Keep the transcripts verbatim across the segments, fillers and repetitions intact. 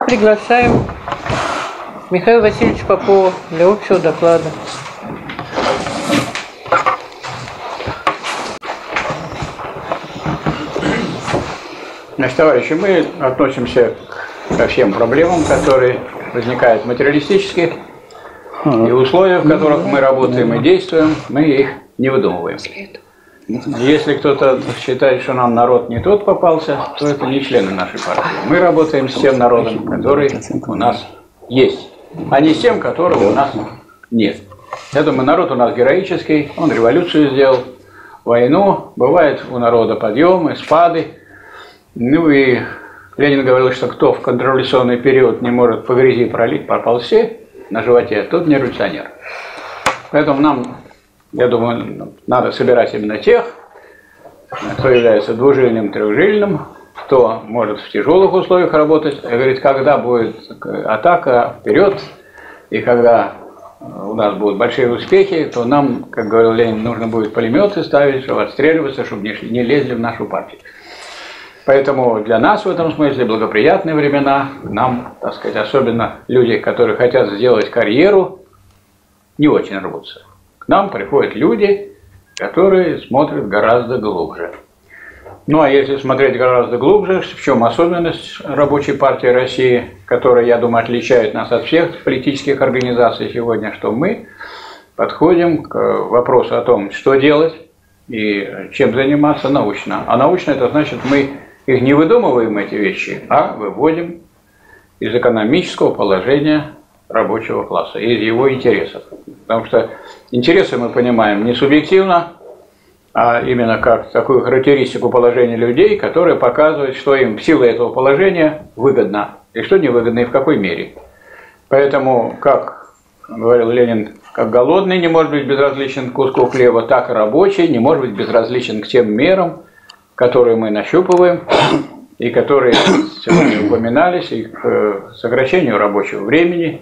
приглашаем Михаила Васильевича Попова для общего доклада. Значит, товарищи, мы относимся ко всем проблемам, которые возникают материалистически, и условия, в которых мы работаем и действуем, мы их не выдумываем. Если кто-то считает, что нам народ не тот попался, то это не члены нашей партии. Мы работаем с тем народом, который у нас есть, а не с тем, которого у нас нет. Я думаю, народ у нас героический, он революцию сделал, войну, бывает у народа подъемы, спады. Ну и Ленин говорил, что кто в контрреволюционный период не может по грязи пролить, проползти на животе, тот не революционер. Поэтому нам, я думаю, надо собирать именно тех, кто является двужильным, трехжильным, кто может в тяжелых условиях работать. И говорит, когда будет атака вперед, и когда у нас будут большие успехи, то нам, как говорил Ленин, нужно будет пулеметы ставить, чтобы отстреливаться, чтобы не, не лезли в нашу партию. Поэтому для нас в этом смысле благоприятные времена. Нам, так сказать, особенно люди, которые хотят сделать карьеру, не очень рвутся. К нам приходят люди, которые смотрят гораздо глубже. Ну а если смотреть гораздо глубже, в чем особенность Рабочей партии России, которая, я думаю, отличает нас от всех политических организаций сегодня, что мы подходим к вопросу о том, что делать и чем заниматься научно. А научно это значит, мы их не выдумываем, эти вещи, а выводим из экономического положения рабочего класса, из его интересов. Потому что интересы мы понимаем не субъективно, а именно как такую характеристику положения людей, которая показывает, что им в силу этого положения выгодно, и что невыгодно, и в какой мере. Поэтому, как говорил Ленин, как голодный не может быть безразличен к куску хлеба, так и рабочий не может быть безразличен к тем мерам, которые мы нащупываем, и которые сегодня упоминались, и к сокращению рабочего времени,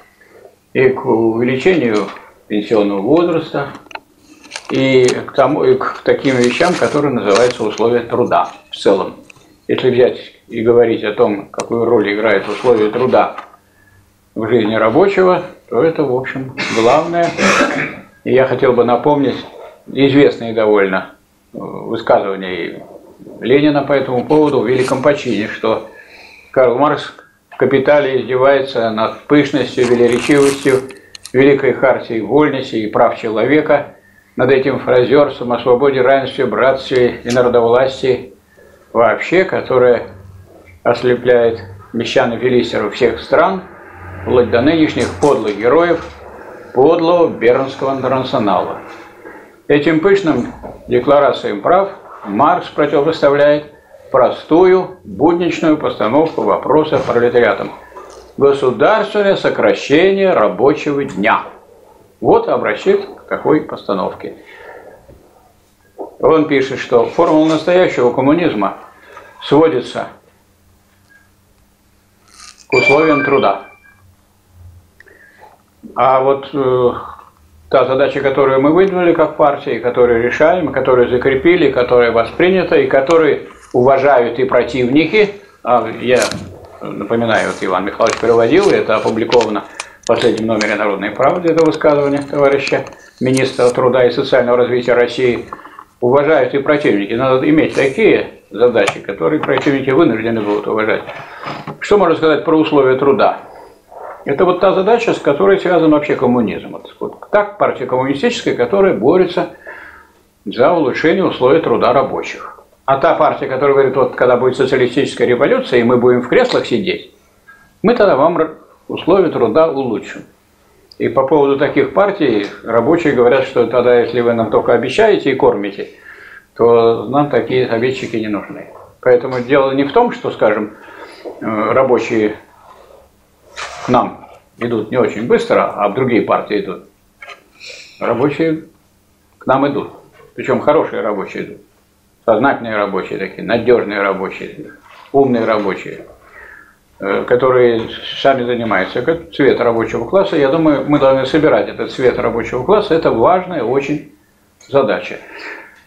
и к увеличению пенсионного возраста, и к, тому, и к таким вещам, которые называются условия труда в целом. Если взять и говорить о том, какую роль играет условия труда в жизни рабочего, то это, в общем, главное. И я хотел бы напомнить известные довольно высказывание Ленина по этому поводу в великом почине, что Карл Маркс в «Капитале» издевается над пышностью, велеречивостью великой хартии вольности и прав человека, над этим фразерством о свободе, равенстве, братстве и народовластии вообще, которое ослепляет мещан и филистеров всех стран, вплоть до нынешних подлых героев подлого Бернского интернационала. Этим пышным декларациям прав Маркс противопоставляет простую, будничную постановку вопроса пролетариатом. Государственное сокращение рабочего дня. Вот обращает к такой постановке. Он пишет, что формула настоящего коммунизма сводится к условиям труда. А вот э, та задача, которую мы выдвинули как партия, которую решаем, которую закрепили, которая воспринята, и которую уважают и противники, а я напоминаю, вот Иван Михайлович переводил, это опубликовано в последнем номере «Народной правды», это высказывание товарища министра труда и социального развития России, уважают и противники. Надо иметь такие задачи, которые противники вынуждены будут уважать. Что можно сказать про условия труда? Это вот та задача, с которой связан вообще коммунизм. Вот, вот так партия коммунистическая, которая борется за улучшение условий труда рабочих. А та партия, которая говорит, вот когда будет социалистическая революция, и мы будем в креслах сидеть, мы тогда вам условия труда улучшим. И по поводу таких партий рабочие говорят, что тогда, если вы нам только обещаете и кормите, то нам такие обедчики не нужны. Поэтому дело не в том, что, скажем, рабочие к нам идут не очень быстро, а в другие партии идут. Рабочие к нам идут. Причем хорошие рабочие идут. Сознательные рабочие такие, надежные рабочие, умные рабочие, которые сами занимаются. Как цвет рабочего класса, я думаю, мы должны собирать этот цвет рабочего класса. Это важная очень задача.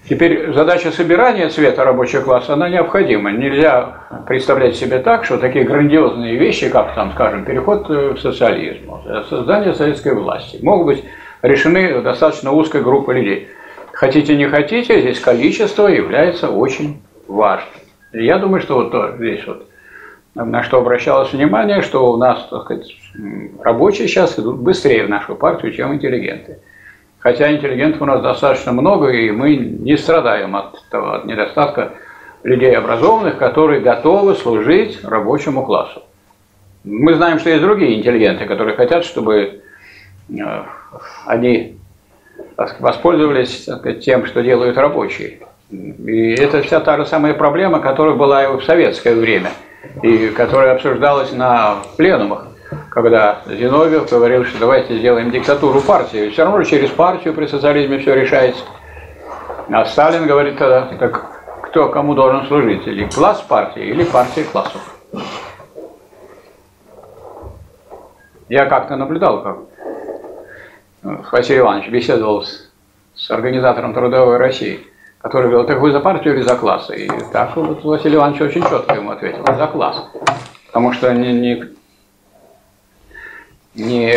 Теперь задача собирания цвета рабочего класса, она необходима. Нельзя представлять себе так, что такие грандиозные вещи, как, там, скажем, переход к социализму, создание советской власти, могут быть решены достаточно узкой группой людей. Хотите, не хотите, здесь количество является очень важным. И я думаю, что вот то, здесь вот, на что обращалось внимание, что у нас, так сказать, рабочие сейчас идут быстрее в нашу партию, чем интеллигенты. Хотя интеллигентов у нас достаточно много, и мы не страдаем от, того, от недостатка людей образованных, которые готовы служить рабочему классу. Мы знаем, что есть другие интеллигенты, которые хотят, чтобы э, они воспользовались, так сказать, тем, что делают рабочие. И это вся та же самая проблема, которая была и в советское время, и которая обсуждалась на пленумах, когда Зиновьев говорил, что давайте сделаем диктатуру партии. Все равно через партию при социализме все решается. А Сталин говорит тогда, так кто кому должен служить? Или класс партии, или партия классов. Я как-то наблюдал, как Василий Иванович беседовал с, с организатором Трудовой России, который говорил, так вы за партию или за класс? И так вот Василий Иванович очень четко ему ответил, за класс. Потому что не, не, не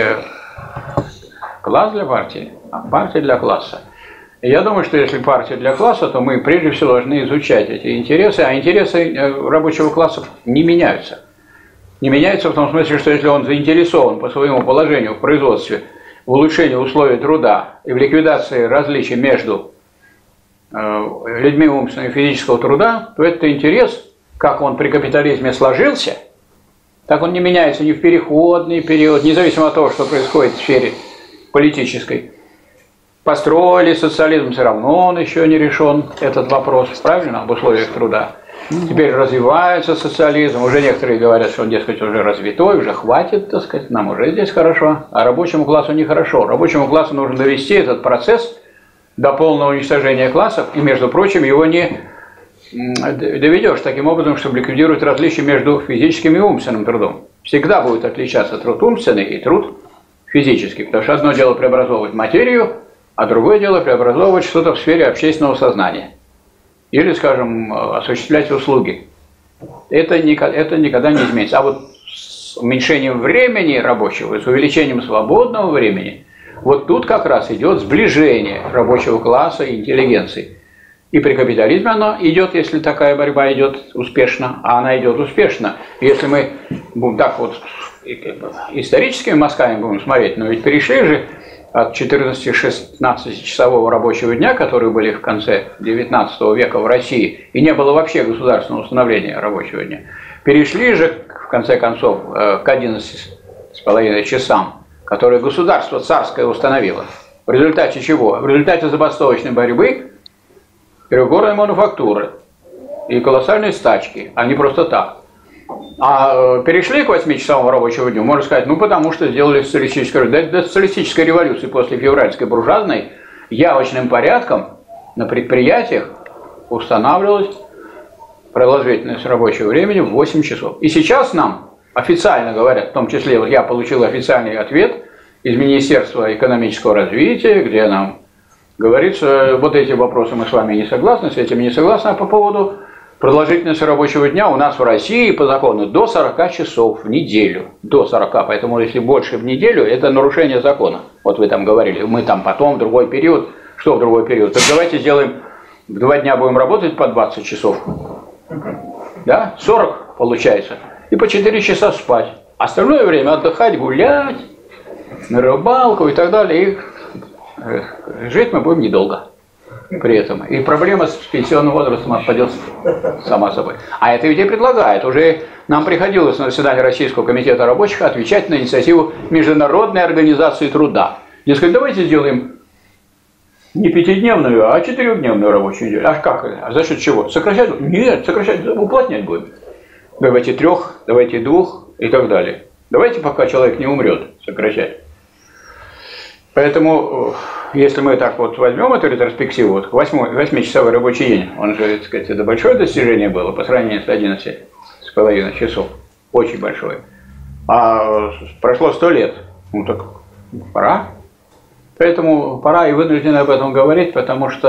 класс для партии, а партия для класса. И я думаю, что если партия для класса, то мы прежде всего должны изучать эти интересы, а интересы рабочего класса не меняются. Не меняются в том смысле, что если он заинтересован по своему положению в производстве в улучшении условий труда и в ликвидации различий между э, людьми умственного и физического труда, то этот интерес, как он при капитализме сложился, так он не меняется ни в переходный период, независимо от того, что происходит в сфере политической. Построили социализм, все равно он еще не решен, этот вопрос, правильно, об условиях труда. Теперь развивается социализм, уже некоторые говорят, что он, дескать, уже развитой, уже хватит, так сказать, нам уже здесь хорошо, а рабочему классу нехорошо. Рабочему классу нужно довести этот процесс до полного уничтожения классов, и, между прочим, его не доведешь таким образом, чтобы ликвидировать различия между физическим и умственным трудом. Всегда будет отличаться труд умственный и труд физический, потому что одно дело преобразовывать материю, а другое дело преобразовывать что-то в сфере общественного сознания. Или, скажем, осуществлять услуги. Это, это никогда не изменится. А вот с уменьшением времени рабочего, с увеличением свободного времени, вот тут как раз идет сближение рабочего класса и интеллигенции. И при капитализме оно идет, если такая борьба идет успешно, а она идет успешно. Если мы будем так вот историческими мазками будем смотреть, но ведь перешли же от четырнадцати-шестнадцатичасового рабочего дня, которые были в конце девятнадцатого века в России, и не было вообще государственного установления рабочего дня, перешли же, в конце концов, к одиннадцати с половиной часам, которые государство царское установило. В результате чего? В результате забастовочной борьбы трехгорной мануфактуры и колоссальной стачки, а не просто так. А перешли к восьмичасовому рабочему дню, можно сказать, ну потому что сделали социалистическую революцию. До социалистической революции после февральской буржуазной явочным порядком на предприятиях устанавливалась продолжительность рабочего времени в восемь часов. И сейчас нам официально говорят, в том числе вот я получил официальный ответ из Министерства экономического развития, где нам говорится, вот эти вопросы мы с вами не согласны, с этим не согласны, а по поводу продолжительность рабочего дня у нас в России по закону до сорока часов в неделю. До сорока, поэтому если больше в неделю, это нарушение закона. Вот вы там говорили, мы там потом в другой период. Что в другой период? Так давайте сделаем, в два дня будем работать по двадцать часов. Да? сорок получается. И по четыре часа спать. Остальное время отдыхать, гулять, на рыбалку и так далее. И жить мы будем недолго. При этом. И проблема с пенсионным возрастом отпадет сама собой. А это ведь и предлагает. Уже нам приходилось на заседании Российского комитета рабочих отвечать на инициативу Международной организации труда. Дескать, давайте сделаем не пятидневную, а четырехдневную рабочую неделю. А как? А за счет чего? Сокращать? Нет, сокращать, уплотнять будем. Давайте трех, давайте двух и так далее. Давайте, пока человек не умрет, сокращать. Поэтому, если мы так вот возьмем эту ретроспективу, вот восьмичасовой рабочий день, он же, так сказать, это большое достижение было по сравнению с одиннадцатью с половиной часов, очень большое. А прошло сто лет, ну так пора. Поэтому пора и вынуждены об этом говорить, потому что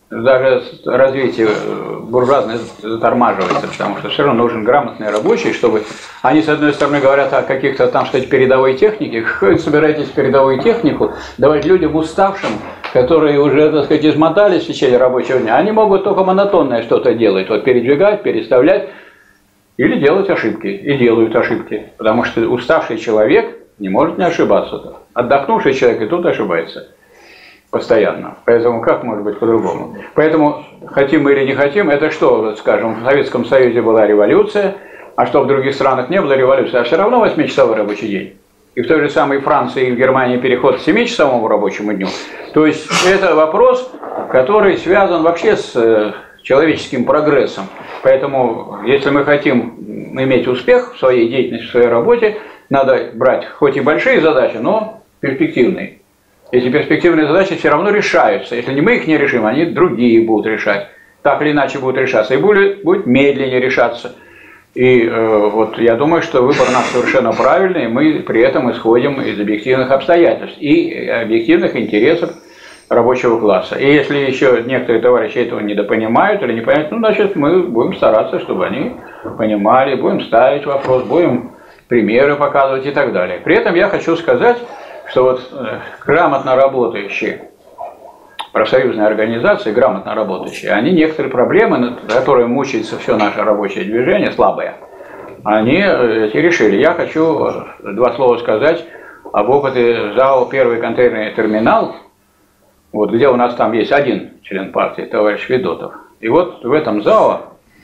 даже развитие буржуазное затормаживается, потому что все равно нужен грамотный рабочий, чтобы они, с одной стороны, говорят о каких-то там, сказать, передовой технике. Как вы собираетесь передовую технику давать людям уставшим, которые уже, так сказать, измотались в течение рабочего дня? Они могут только монотонное что-то делать, вот передвигать, переставлять или делать ошибки, и делают ошибки, потому что уставший человек не может не ошибаться. Отдохнувший человек и тут ошибается. Постоянно. Поэтому как может быть по-другому? Поэтому, хотим мы или не хотим, это что, вот, скажем, в Советском Союзе была революция, а что в других странах не было революции, а все равно восьмичасовой рабочий день. И в той же самой Франции и в Германии переход к семичасовому рабочему дню. То есть это вопрос, который связан вообще с э, человеческим прогрессом. Поэтому, если мы хотим иметь успех в своей деятельности, в своей работе, надо брать хоть и большие задачи, но перспективные. Эти перспективные задачи все равно решаются. Если не мы их не решим, они другие будут решать. Так или иначе будут решаться. И будет, будет медленнее решаться. И э, вот я думаю, что выбор у нас совершенно правильный. И мы при этом исходим из объективных обстоятельств и объективных интересов рабочего класса. И если еще некоторые товарищи этого недопонимают или не понимают, ну, значит, мы будем стараться, чтобы они понимали, будем ставить вопрос, будем примеры показывать и так далее. При этом я хочу сказать, что вот э, грамотно работающие профсоюзные организации, грамотно работающие, они некоторые проблемы, над которыми мучается все наше рабочее движение, слабые, они эти решили. Я хочу два слова сказать об опыте ЗАО «Первый контейнерный терминал», вот, где у нас там есть один член партии, товарищ Федотов. И вот в этом ЗАО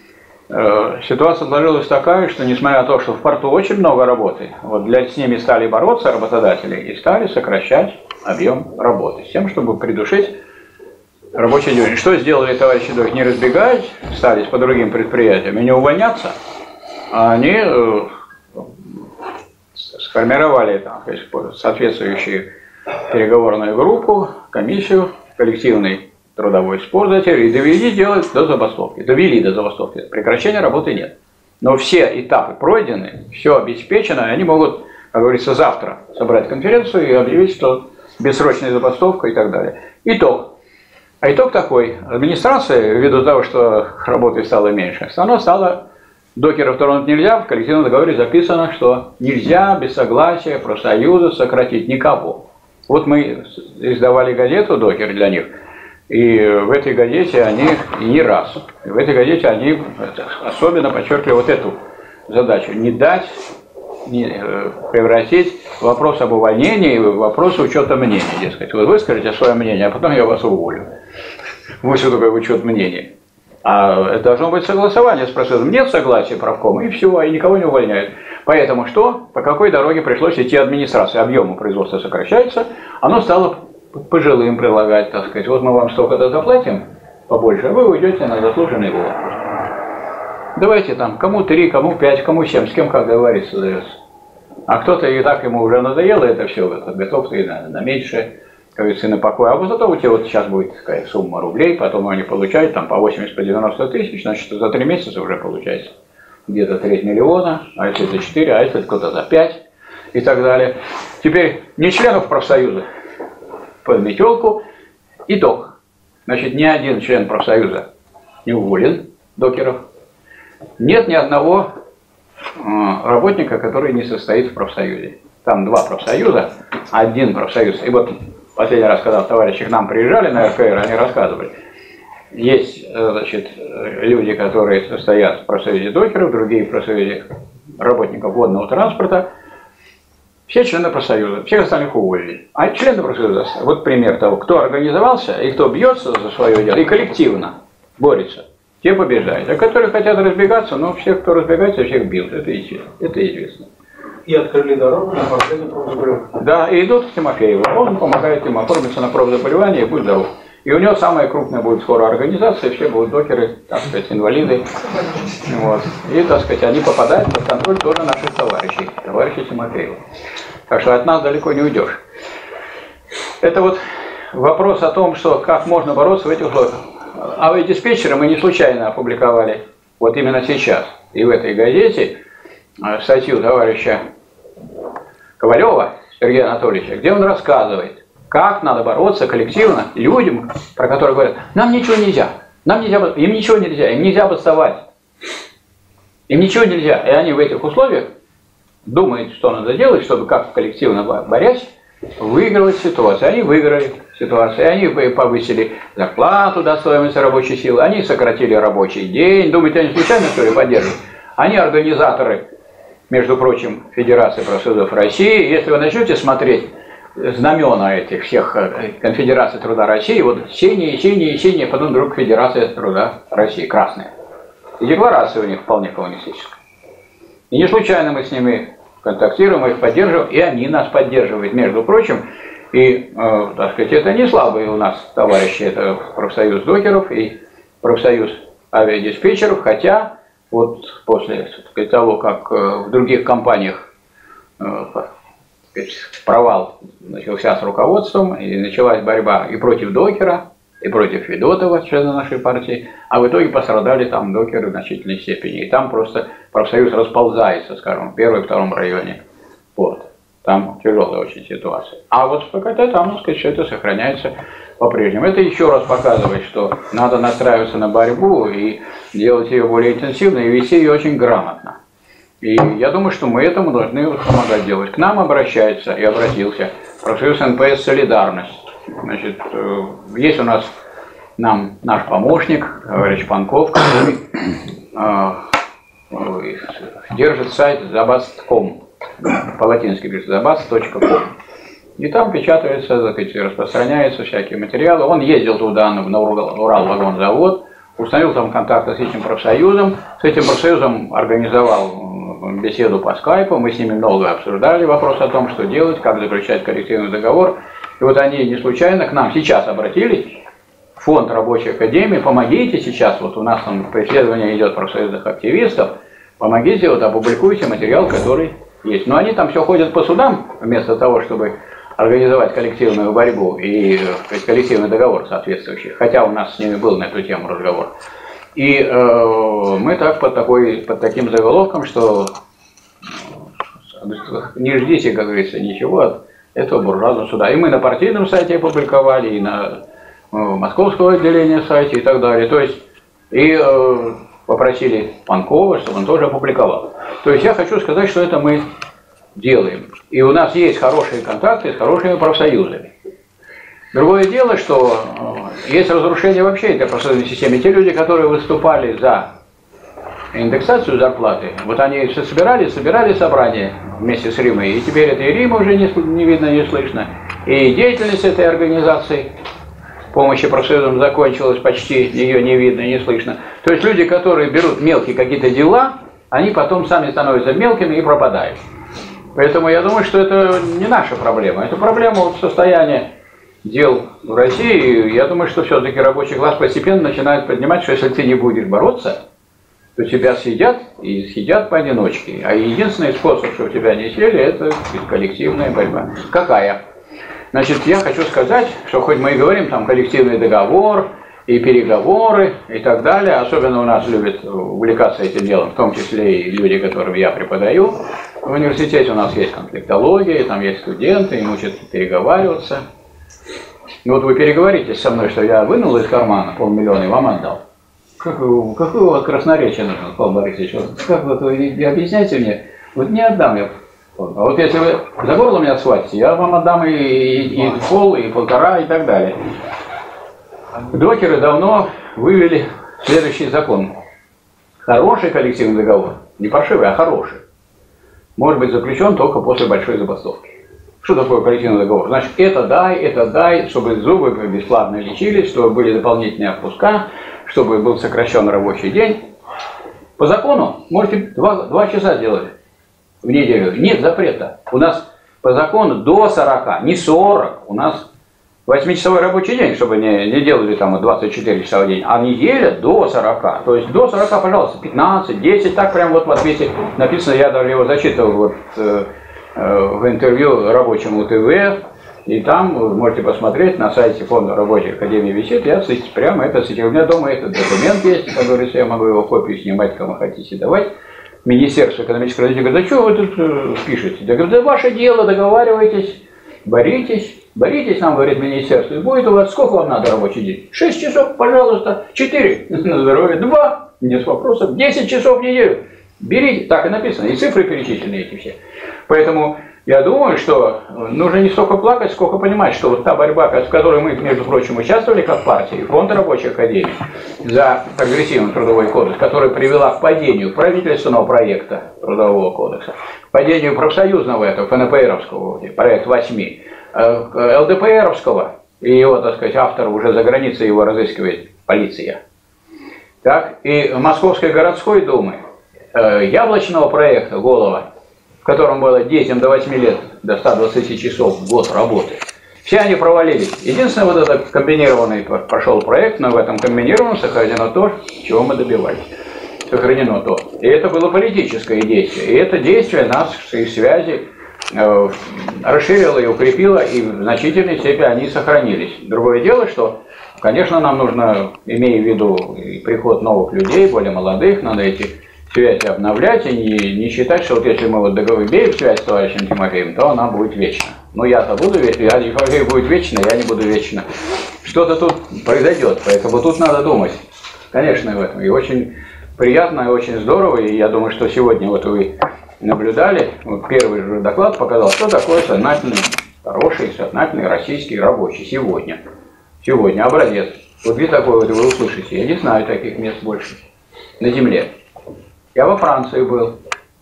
э, ситуация сложилась такая, что несмотря на то, что в порту очень много работы, вот для, с ними стали бороться работодатели и стали сокращать объем работы, с тем, чтобы придушить рабочий день. Что сделали товарищи, не разбегаясь, стали по другим предприятиям и не увольняться, а они э, сформировали там, соответствующую переговорную группу, комиссию, коллективный трудовой спор затеяли и довели дело до забастовки. Довели до забастовки. Прекращения работы нет. Но все этапы пройдены, все обеспечено, и они могут, как говорится, завтра собрать конференцию и объявить, что бессрочная забастовка и так далее. Итог. А итог такой. Администрация, ввиду того, что работы стало меньше, она стала, докеров тронуть нельзя, в коллективном договоре записано, что нельзя без согласия профсоюза сократить никого. Вот мы издавали газету «Докер» для них, и в этой газете они, и не раз, в этой газете они особенно подчеркивали вот эту задачу, не дать, не превратить вопрос об увольнении в вопрос учета мнения, дескать. Вы выскажете свое мнение, а потом я вас уволю. Вот что такое учет мнения. А это должно быть согласование с профсоюзом. Нет согласия правкома, и все, и никого не увольняют. Поэтому что? По какой дороге пришлось идти администрации? Объему производства сокращается, оно стало пожилым предлагать, так сказать. Вот мы вам столько-то заплатим побольше, а вы уйдете на заслуженный возраст. Давайте там, кому три, кому пять, кому семь, с кем как договориться дается. А кто-то и так ему уже надоело это все, готов и на, на меньше, как говорится, на покой. А вот зато у тебя вот сейчас будет такая сумма рублей, потом они получают там по восемьдесят, по девяносто тысяч, значит, за три месяца уже получается где-то треть миллиона, а если это четыре, а если кто-то за пять и так далее. Теперь не членов профсоюза под метелку. Итог. Значит, ни один член профсоюза не уволен, докеров. Нет ни одного э, работника, который не состоит в профсоюзе. Там два профсоюза, один профсоюз. И вот последний раз, когда товарищи к нам приезжали на эр ка эр, они рассказывали. Есть, значит, люди, которые состоят в профсоюзе докеров, другие в профсоюзе работников водного транспорта. Все члены профсоюза, всех остальных уволили. А члены профсоюза, вот пример того, кто организовался и кто бьется за свое дело, и коллективно борется, те побеждают. А которые хотят разбегаться, ну, всех, кто разбегается, всех бьют. Это известно. Это известно. И открыли дорогу на последний профзаболевание. Да, и идут к Тимофееву. Он помогает им оформиться на профзаболевание и будет здоров. И у него самая крупная будет скоро организация, все будут докеры, так сказать, инвалиды. Вот. И, так сказать, они попадают под контроль тоже наших товарищей, товарищей Тимофеева. Так что от нас далеко не уйдешь. Это вот вопрос о том, что как можно бороться в этих условиях. А вы диспетчеры мы не случайно опубликовали вот именно сейчас и в этой газете статью товарища Ковалева Сергея Анатольевича, где он рассказывает, как надо бороться коллективно людям, про которых говорят, нам ничего нельзя, нам нельзя, им ничего нельзя, им нельзя бастовать, им ничего нельзя. И они в этих условиях думают, что надо делать, чтобы как коллективно борясь, выигрывать ситуацию. Они выиграли ситуацию, они повысили зарплату до стоимости рабочей силы, они сократили рабочий день. Думаете, они случайно, что ли, поддерживают? Они организаторы, между прочим, Федерации профсоюзов России. Если вы начнете смотреть знамена этих всех конфедераций труда России, вот синие, синие, синие, потом вдруг Федерация труда России, красная. И декларация у них вполне коммунистическая. И не случайно мы с ними контактируем, их поддерживаем, и они нас поддерживают, между прочим. И, э, так сказать, это не слабые у нас товарищи, это профсоюз докеров и профсоюз авиадиспетчеров, хотя вот после, так сказать, того, как э, в других компаниях э, сказать, провал начался с руководством, и началась борьба и против докера, и против Федотова, члена нашей партии, а в итоге пострадали там докеры в значительной степени. И там просто профсоюз расползается, скажем, в первом и втором районе порта. Там тяжелая очень ситуация. А вот в ПКТ там, так сказать, все это сохраняется по-прежнему. Это еще раз показывает, что надо настраиваться на борьбу и делать ее более интенсивно, и вести ее очень грамотно. И я думаю, что мы этому должны помогать делать. К нам обращается и обратился профсоюз эн пэ эс «Солидарность». Значит, есть у нас нам наш помощник, товарищ Панков, который э, держит сайт забаст точка ком, по-латински пишет забаст точка ком. И там печатается, так сказать, распространяются всякие материалы. Он ездил туда, на Урал-вагонзавод, установил там контакты с этим профсоюзом. С этим профсоюзом организовал беседу по скайпу. Мы с ними много обсуждали вопрос о том, что делать, как заключать коллективный договор. И вот они не случайно к нам сейчас обратились, фонд рабочей академии, помогите сейчас, вот у нас там преследование идет профсоюзных активистов, помогите, вот опубликуйте материал, который есть. Но они там все ходят по судам, вместо того, чтобы организовать коллективную борьбу и сказать, коллективный договор соответствующий, хотя у нас с ними был на эту тему разговор. И э, мы так под, такой, под таким заголовком, что не ждите, как говорится, ничего от этого буржуазного суда. И мы на партийном сайте опубликовали, и на э, московского отделения сайте и так далее. То есть, и э, попросили Панкова, чтобы он тоже опубликовал. То есть я хочу сказать, что это мы делаем. И у нас есть хорошие контакты с хорошими профсоюзами. Другое дело, что э, есть разрушение вообще этой профсоюзной системы. Те люди, которые выступали за индексацию зарплаты, вот они все собирали, собирали собрание вместе с Римой, и теперь этой Римы уже не, не видно, не слышно. И деятельность этой организации помощи профсоюзам закончилась, почти ее не видно, не слышно. То есть люди, которые берут мелкие какие-то дела, они потом сами становятся мелкими и пропадают. Поэтому я думаю, что это не наша проблема, это проблема вот состояния дел в России. И я думаю, что все-таки рабочий класс постепенно начинает поднимать, что если ты не будешь бороться, то тебя съедят, и съедят поодиночке. А единственный способ, чтобы тебя не съели, это коллективная борьба. Какая? Значит, я хочу сказать, что хоть мы и говорим там коллективный договор, и переговоры, и так далее, особенно у нас любят увлекаться этим делом, в том числе и люди, которым я преподаю. В университете у нас есть конфликтология, там есть студенты, им учат переговариваться. Ну вот вы переговоритесь со мной, что я вынул из кармана полмиллиона и вам отдал. Какое, какое у вас красноречие нужно, Павел Борисович? Вот, как вот вы объясняйте мне, вот не отдам я. А вот если вы за горло меня схватите, я вам отдам и, и, и пол, и полтора, и так далее. Докеры давно вывели следующий закон. Хороший коллективный договор, не паршивый, а хороший, может быть заключен только после большой забастовки. Что такое коллективный договор? Значит, это дай, это дай, чтобы зубы бесплатно лечились, чтобы были дополнительные отпуска, чтобы был сокращен рабочий день. По закону можете два, два часа делать в неделю. Нет запрета. У нас по закону до сорока, не сорок. У нас восьмичасовой рабочий день, чтобы не, не делали там двадцать четыре часа в день, а неделя до сорока. То есть до сорока, пожалуйста, пятнадцать, десять, так прям вот в ответе написано, я даже его зачитывал вот, э, э, в интервью рабочему ТВ. И там вы можете посмотреть на сайте Фонда рабочей академии висит, я прямо это цитирую. У меня дома этот документ есть, который я могу его копию снимать, кому хотите давать. Министерство экономического развития говорит, да что вы тут э, пишете? Я говорю, да ваше дело, договаривайтесь, боритесь. боритесь нам, говорит министерство, и будет у вас, сколько вам надо рабочий день? шесть часов, пожалуйста, четыре на здоровье, два, нет вопросов, десять часов в неделю. Берите, так и написано, и цифры перечислены эти все. Поэтому я думаю, что нужно не столько плакать, сколько понимать, что вот та борьба, в которой мы, между прочим, участвовали как партия, и фонд рабочей академии за прогрессивный трудовой кодекс, который привела к падению правительственного проекта трудового кодекса, к падению профсоюзного этого, ФНПРовского, проект восьми, ЛДПРовского, и его, так сказать, автор уже за границей его разыскивает полиция. Так, и Московской городской думы, яблочного проекта Голова, в котором было детям до восьми лет, до ста двадцати часов в год работы. Все они провалились. Единственное, вот этот комбинированный прошел проект, но в этом комбинированном сохранено то, чего мы добивались. Сохранено то. И это было политическое действие. И это действие нас, их связи, э, расширило и укрепило, и в значительной степени они сохранились. Другое дело, что, конечно, нам нужно, имея в виду приход новых людей, более молодых, надо эти связь обновлять и не, не считать, что вот если мы вот договорим связь с товарищем Тимофеем, то она будет вечна. Ну я-то буду вечна, я Тимофей будет вечно, я не буду вечно. Что-то тут произойдет, поэтому тут надо думать. Конечно, в этом. И очень приятно, и очень здорово, и я думаю, что сегодня вот вы наблюдали, вот первый же доклад показал, что такое сознательный, хороший, сознательный российский рабочий сегодня. Сегодня образец. Вот вы такой вот вы услышите, я не знаю таких мест больше на земле. Я во Франции был,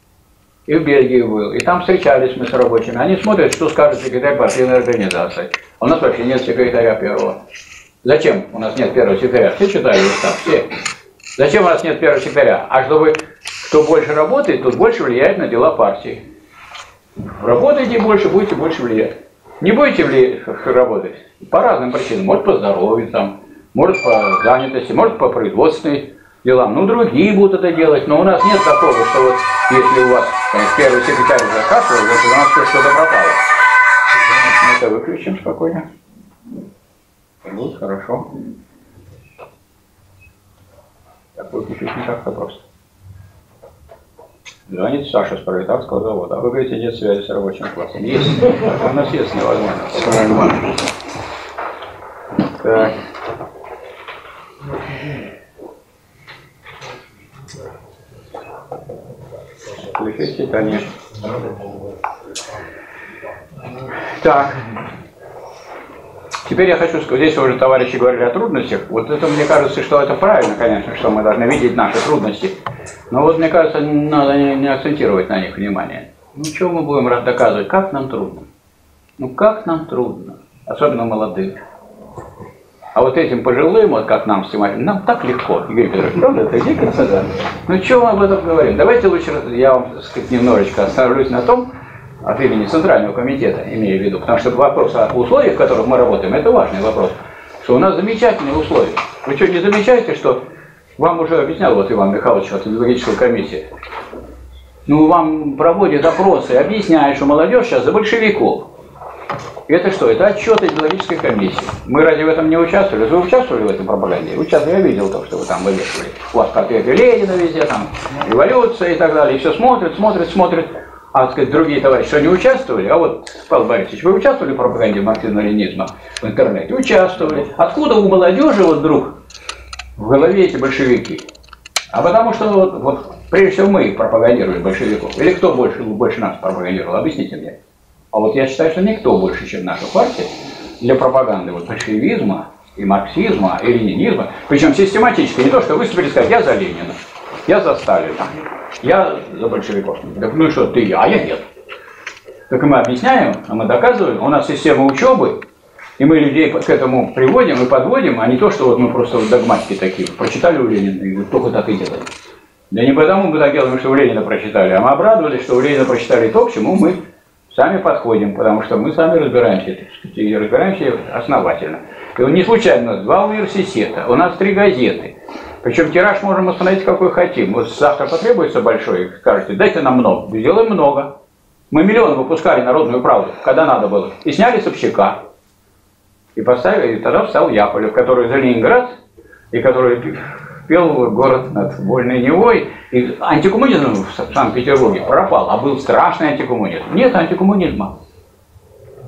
и в Бельгии был, и там встречались мы с рабочими. Они смотрят, что скажет секретарь партийной организации. У нас вообще нет секретаря первого. Зачем у нас нет первого секретаря? Все читали устав, все. Зачем у нас нет первого секретаря? А чтобы кто больше работает, тот больше влияет на дела партии. Работайте больше, будете больше влиять. Не будете влиять, работать по разным причинам. Может по здоровью, там, может по занятости, может по производственной делам. Ну, другие будут это делать, но у нас нет такого, что вот если у вас конечно, первый секретарь закашивал, значит у нас все что-то пропало. Мы это выключим спокойно. Будет хорошо. Так выключить не так-то просто. Звонит Саша с пролетарского завода. А вы говорите, нет связи с рабочим классом. Есть. У нас есть невозможно. Так. Включите, конечно. Так. Теперь я хочу сказать, здесь уже товарищи говорили о трудностях. Вот это мне кажется, что это правильно, конечно, что мы должны видеть наши трудности. Но вот мне кажется, надо не, не акцентировать на них внимание. Ну чего мы будем доказывать, как нам трудно? Ну как нам трудно, особенно молодым. А вот этим пожилым, вот как нам с Тимофеем, нам так легко. Игорь Петрович, правда, это иди красота. Ну чего мы об этом говорим? Давайте лучше я вам, так сказать, немножечко остановлюсь на том, от имени Центрального комитета, имею в виду, потому что вопрос о условиях, в которых мы работаем, это важный вопрос, что у нас замечательные условия. Вы что, не замечаете, что вам уже объяснял вот Иван Михайлович от идеологической комиссии, ну вам проводят опросы, объясняют, что молодежь сейчас за большевиков. Это что? Это отчет идеологической комиссии. Мы разве в этом не участвовали? Вы участвовали в этой пропаганде? Участвовали, я видел то, что вы там вывешивали. У вас портреты Ленина везде, там революция и так далее. И все смотрят, смотрят, смотрят. А, так сказать, другие товарищи, что не участвовали? А вот, Павел Борисович, вы участвовали в пропаганде марксизма-ленинизма в интернете? Участвовали. Откуда у молодежи вот вдруг в голове эти большевики? А потому что вот, вот прежде всего мы пропагандировали большевиков. Или кто больше, больше нас пропагандировал? Объясните мне. А вот я считаю, что никто больше, чем наша партия, для пропаганды вот большевизма и марксизма, и ленинизма, причем систематически, не то, что выступили и сказать, я за Ленина, я за Сталина, я за большевиков. Так ну и что, ты, а я нет. Так мы объясняем, а мы доказываем, у нас система учебы, и мы людей к этому приводим и подводим, а не то, что вот мы просто вот догматики такие, прочитали у Ленина, и вот только так и делаем. Да не потому мы так делаем, что у Ленина прочитали, а мы обрадовались, что у Ленина прочитали то, к чему мы сами подходим, потому что мы сами разбираемся, так сказать, и разбираемся основательно. И вот не случайно у нас два университета, у нас три газеты. Причем тираж можем установить какой хотим. Вот завтра потребуется большой, скажете, дайте нам много. Сделаем много. Мы миллион выпускали «Народную правду», когда надо было. И сняли Собчака. И поставили, и тогда встал Яковлев, который за Ленинград, и который пел город над вольной Невой. И антикоммунизм в Санкт-Петербурге пропал, а был страшный антикоммунизм. Нет антикоммунизма.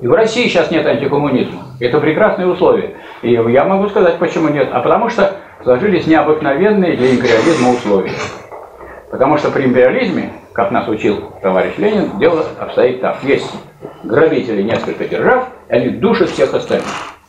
И в России сейчас нет антикоммунизма. Это прекрасные условия. И я могу сказать, почему нет. А потому что сложились необыкновенные для империализма условия. Потому что при империализме, как нас учил товарищ Ленин, дело обстоит так. Есть грабители несколько держав, и они душат всех остальных.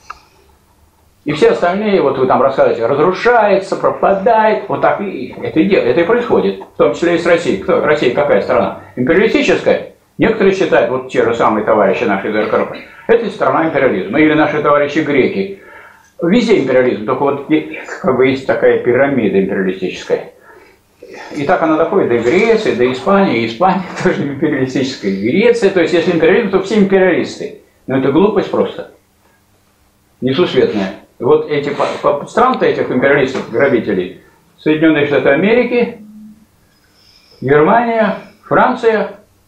И все остальные, вот вы там рассказываете, разрушается, пропадает. Вот так и это и, это и происходит. В том числе и с Россией. Кто, Россия какая страна? Империалистическая. Некоторые считают, вот те же самые товарищи наши из РКРП, это страна империализма. Или наши товарищи греки. Везде империализм, только вот как бы есть такая пирамида империалистическая. И так она доходит до Греции, до Испании. И Испания тоже империалистическая. Греция, то есть если империализм, то все империалисты. Но это глупость просто. Несусветная. Вот эти страны этих империалистов, грабителей, Соединенные Штаты Америки, Германия, Франция,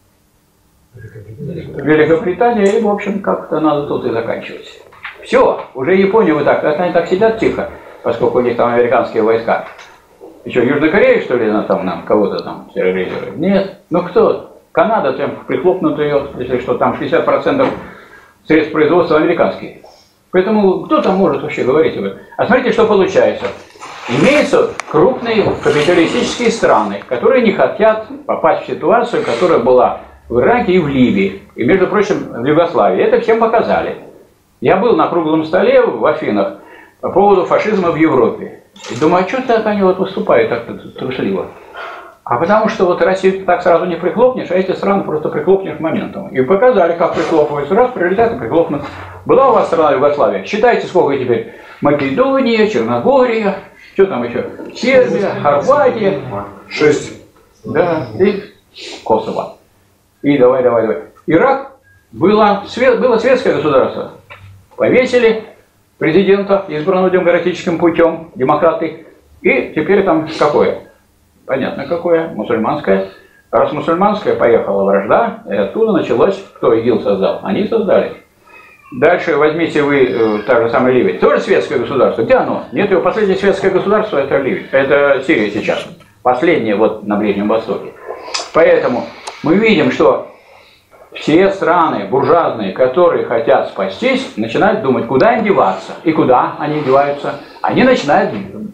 Великобритания, и, в общем, как-то надо тут и заканчивать. Все, уже Япония вот так, они так сидят тихо, поскольку у них там американские войска. И что, Южная Корея, что ли, она там нам кого-то там терроризирует? Нет. Ну кто? Канада там прихлопнут ее, если что, там шестьдесят процентов средств производства американские. Поэтому кто там может вообще говорить об этом? А смотрите, что получается. Имеются крупные капиталистические страны, которые не хотят попасть в ситуацию, которая была в Ираке и в Ливии, и, между прочим, в Югославии. Это всем показали. Я был на круглом столе в Афинах по поводу фашизма в Европе. И думаю, а что так они вот выступают так трусливо? А потому что вот Россию так сразу не прихлопнешь, а эти страны просто прихлопнешь моментом. И показали, как прихлопываются. Раз, прилетят и прихлопнут. Была у вас страна Югославия? Считайте, сколько теперь. Македония, Черногория, что там еще? Сербия, Хорватия. Шесть. Да, и Косово. И давай, давай, давай. Ирак было, было светское государство. Повесили президента, избранного демократическим путем, демократы. И теперь там какое? Понятно какое, мусульманское. Раз мусульманское, поехала вражда, и оттуда началось, кто ИГИЛ создал? Они создали. Дальше возьмите вы э, та же самая Ливия. Тоже светское государство. Где оно? Нет, его последнее светское государство это Ливия. Это Сирия сейчас. Последнее вот на Ближнем Востоке. Поэтому мы видим, что все страны буржуазные, которые хотят спастись, начинают думать, куда им деваться. И куда они деваются? Они начинают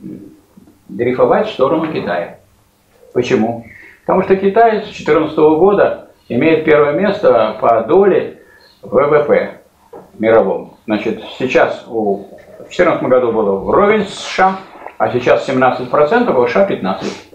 дрейфовать в сторону Китая. Почему? Потому что Китай с две тысячи четырнадцатого года имеет первое место по доле ВВП мировом. Значит, сейчас у, в две тысячи четырнадцатом году было вровень с США, а сейчас семнадцать процентов, а у США пятнадцать процентов.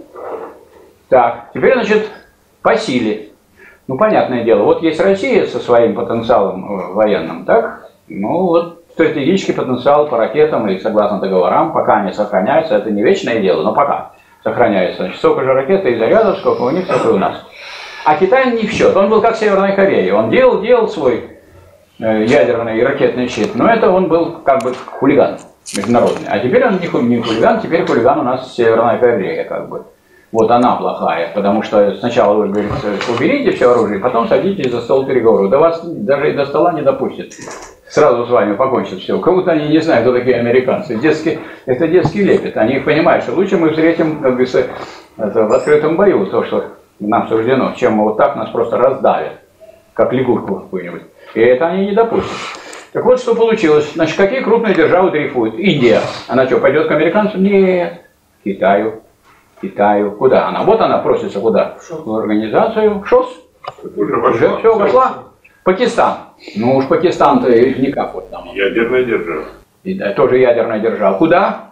Так, теперь, значит, по силе. Ну, понятное дело, вот есть Россия со своим потенциалом военным, так? Ну, вот стратегический потенциал по ракетам и согласно договорам, пока они сохраняются, это не вечное дело, но пока сохраняется. Значит, столько же ракет и зарядов, сколько у них, столько и у нас. А Китай не в счет. Он был как Северная Корея. Он делал, делал свой э, ядерный и ракетный щит, но это он был как бы хулиган международный. А теперь он не, не хулиган, теперь хулиган у нас Северная Корея, как бы. Вот она плохая, потому что сначала вы говорите, уберите все оружие, потом садитесь за стол переговоров. Да вас даже до стола не допустят. Сразу с вами покончат все. Кому-то они не знают, кто такие американцы. Детский, это детский лепет. Они понимают, что лучше мы встретим как бы, это, в открытом бою то, что нам суждено, чем вот так нас просто раздавят, как лягушку какую-нибудь. И это они не допустят. Так вот, что получилось. Значит, какие крупные державы дрейфуют? Индия. Она что, пойдет к американцам? Нет. К Китаю. Китаю. Куда она? Вот она просится куда? В организацию ШОС. Уже, Уже все вошла. Пакистан. Ну уж Пакистан-то никак вот там. Ядерная держава. И, да, тоже ядерная держава. Куда?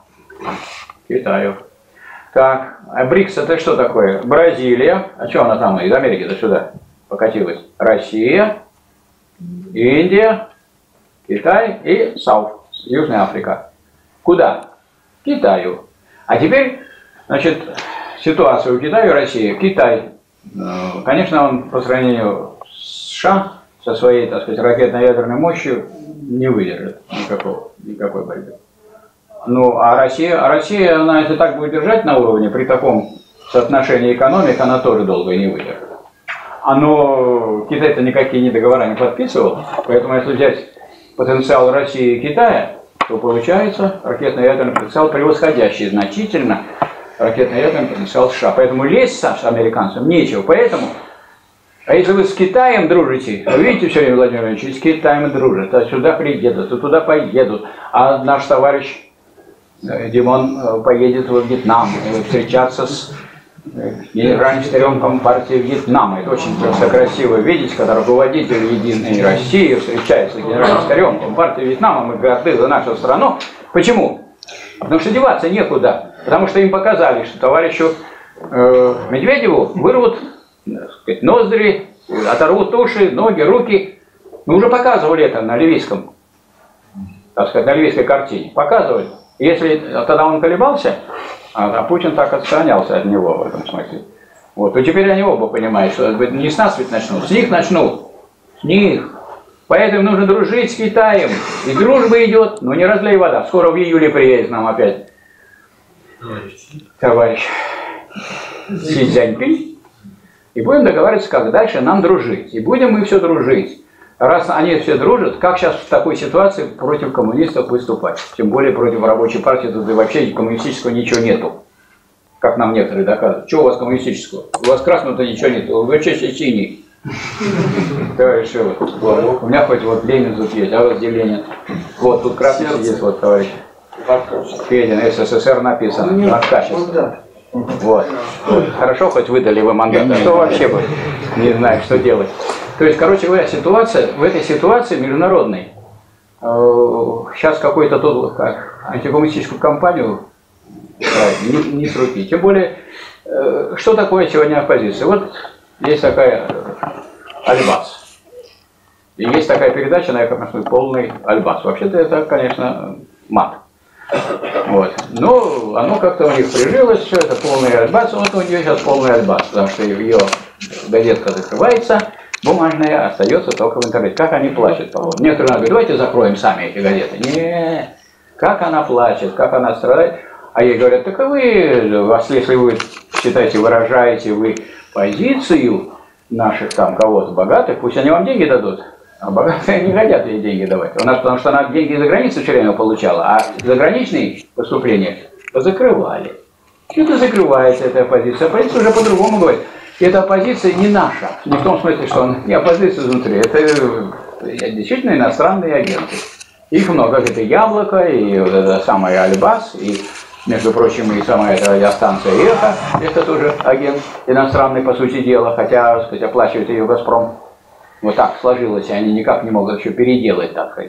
К Китаю. Так, а БРИКС это что такое? Бразилия. А что она там из Америки до сюда покатилась? Россия, Индия, Китай и Сауф, Южная Африка. Куда? К Китаю. А теперь, значит, ситуация у Китая и России. Китай, конечно, он по сравнению с США, со своей, так сказать, ракетно-ядерной мощью не выдержит никакого, никакой борьбы. Ну, а Россия, а Россия, она если так будет держать на уровне, при таком соотношении экономик, она тоже долго не выдержит. А но Китай-то никакие не договора не подписывал, поэтому если взять потенциал России и Китая, то получается ракетно-ядерный потенциал, превосходящий значительно ракетно-ядерный потенциал США. Поэтому лезть с американцам нечего. Поэтому А если вы с Китаем дружите, вы видите, все время Владимир Владимирович, с Китаем дружат, а сюда приедут, а туда поедут. А наш товарищ Димон поедет во Вьетнам встречаться с генеральным секретарем Компартии Вьетнама. Это очень просто красиво видеть, когда руководитель Единой России встречается с генеральным секретарем Компартии Вьетнама. Мы горды за нашу страну. Почему? Потому что деваться некуда. Потому что им показали, что товарищу э, Медведеву вырвут, так сказать, ноздри, оторвут уши, ноги, руки. Мы уже показывали это на ливийском, так сказать, на ливийской картине. Показывали. Если тогда он колебался, а Путин так отстранялся от него в этом смысле. Вот. То теперь они оба понимают, что не с нас ведь начнут, с них начнут. С них. Поэтому нужно дружить с Китаем. И дружба идет, но не разлей вода. Скоро в июле приедет нам опять товарищ Си Цзяньпинь. И будем договариваться, как дальше нам дружить. И будем мы все дружить. Раз они все дружат, как сейчас в такой ситуации против коммунистов выступать? Тем более против рабочей партии, тут и вообще коммунистического ничего нету. Как нам некоторые доказывают. Что у вас коммунистического? У вас красного-то ничего нету. Вы че синий? Товарищи, вот, у меня хоть вот Ленин тут есть, а вот где Ленин? Вот тут красный сидит, вот товарищ. Федин, СССР написано, Аркачество. Вот. Хорошо, хоть выдали вы мандат, а что вообще бы не знаю, что делать. То есть, короче говоря, ситуация, в этой ситуации международной, сейчас какой-то тут как, антикоммунистическую кампанию не, не с руки. Тем более, что такое сегодня оппозиция? Вот есть такая Альбас. И есть такая передача на Эхо-Москвы «Полный Альбас». Вообще-то это, конечно, мат. Вот. Но оно как-то у них прижилось, все это полный Альбас. Вот у нее сейчас полный Альбас, потому что ее газетка закрывается, бумажная остается только в интернете. Как они плачут, по-моему. Некоторые говорят, давайте закроем сами эти газеты. Не, как она плачет, как она страдает. А ей говорят, так вы, если вы считаете, выражаете вы позицию наших там кого-то богатых, пусть они вам деньги дадут. А богатые не хотят ей деньги давать. У нас, потому что она деньги за границу все время получала, а заграничные поступления позакрывали. Это закрывается, эта оппозиция. Оппозиция уже по-другому говорит. Эта оппозиция не наша. Не в том смысле, что он не оппозиция изнутри. Это действительно иностранные агенты. Их много. Это Яблоко, и вот это самое Альбас, и, между прочим, и сама эта радиостанция Эхо. Это тоже агент иностранный, по сути дела, хотя, так сказать, оплачивает ее Газпром. Вот так сложилось, и они никак не могут еще переделать, так сказать,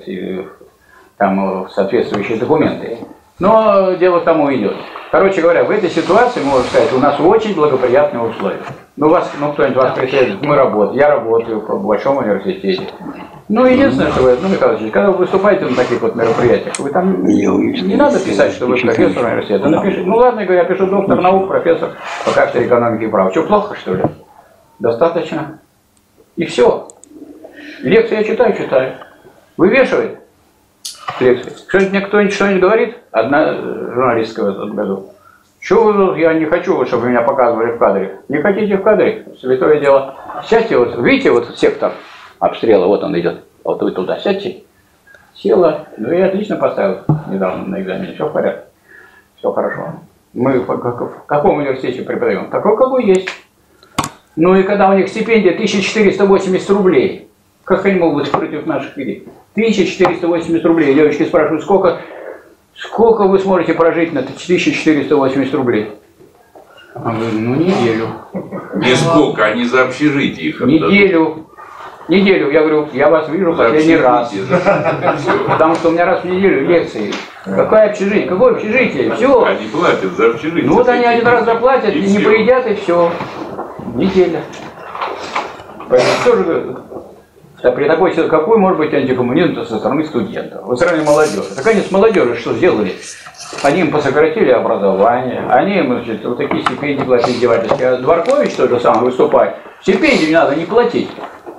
там соответствующие документы. Но дело к тому идет. Короче говоря, в этой ситуации, можно сказать, у нас очень благоприятные условия. Ну, вас, ну кто-нибудь вас преследует, мы работаем, я работаю в Большом университете. Ну, единственное, что вы, ну, Михаил Васильевич, когда вы выступаете на таких вот мероприятиях, вы там не надо писать, что вы профессор университета. Напишите, ну ладно, я пишу доктор наук, профессор по кафедре экономики и права. Что, плохо, что ли? Достаточно. И все. Лекции я читаю, читаю. Вывешивает лекции. Что-нибудь мне кто-нибудь что-нибудь говорит? Одна журналистка в этом году. Чего вы, я не хочу, чтобы меня показывали в кадре. Не хотите в кадре? Святое дело. Сядьте, вот, видите, вот сектор обстрела, вот он идет. Вот вы туда сядьте. Села. Ну и отлично поставил недавно на экзамене. Все в порядке. Все хорошо. Мы в каком университете преподаем? Такой, какой есть. Ну и когда у них стипендия тысяча четыреста восемьдесят рублей. Как они могут против наших людей? тысяча четыреста восемьдесят рублей. Девочки спрашивают, сколько, сколько вы сможете прожить на тысяча четыреста восемьдесят рублей? А вы, ну, неделю. Не сколько, они за общежитие их отдадут. Неделю. Неделю. Я говорю, я вас вижу за последний раз. Потому что у меня раз в неделю лекции. Какое общежитие? Какое общежитие? Все. Они платят за общежитие. Ну вот они один раз заплатят, и, и не поедят, и все. Неделя. Поэтому что же... А при такой ситуации, какой может быть антикоммунизм со стороны студентов? Со стороны молодежи. Так они с молодежью что сделали? Они им посократили образование, они им, значит, вот такие стипендии платили издевательские. А Дворкович тот же самый выступает. Стипендию не надо не платить.